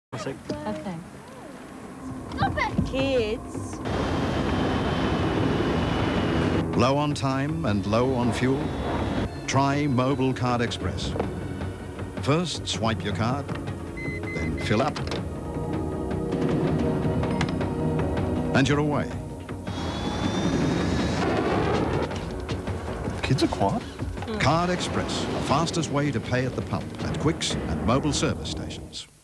Okay. Stop it! Kids. Low on time and low on fuel? Try Mobil Card Express. First, swipe your card, then fill up, and you're away. Kids are quiet. Card Express, the fastest way to pay at the pump, at Quicks and Mobil service stations.